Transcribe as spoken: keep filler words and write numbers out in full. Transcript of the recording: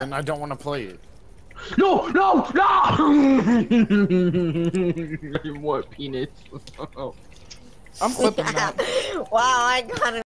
and I don't want to play it. No, no, no! What penis? I'm flipping that. Wow, I got it.